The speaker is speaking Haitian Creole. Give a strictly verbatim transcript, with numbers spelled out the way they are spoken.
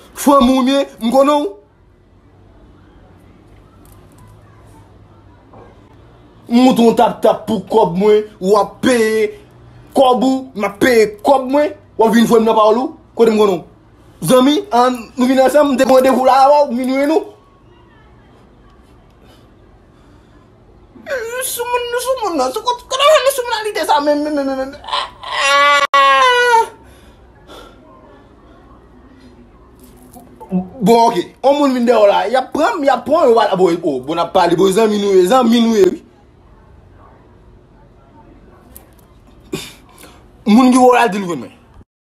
Fwa moumye, m'konon. Mouton tap tap pour kob moi, ou a paye kobou, m'a paye kob moi, ou vinn fwa m'na parlou, côté m'konon. Zami, an nous vinn ensemble, m'te prendre vous là, minuit nous. Nous sommes nous sommes nous sommes nous sommes la l'idée ça même même même. Bon, ok. On moun vin de là. Y a prend, y a prend, on va bon, oh, bon a parlé bon zan minoué, zan minoué oui. Moun ki wala di nou ven men.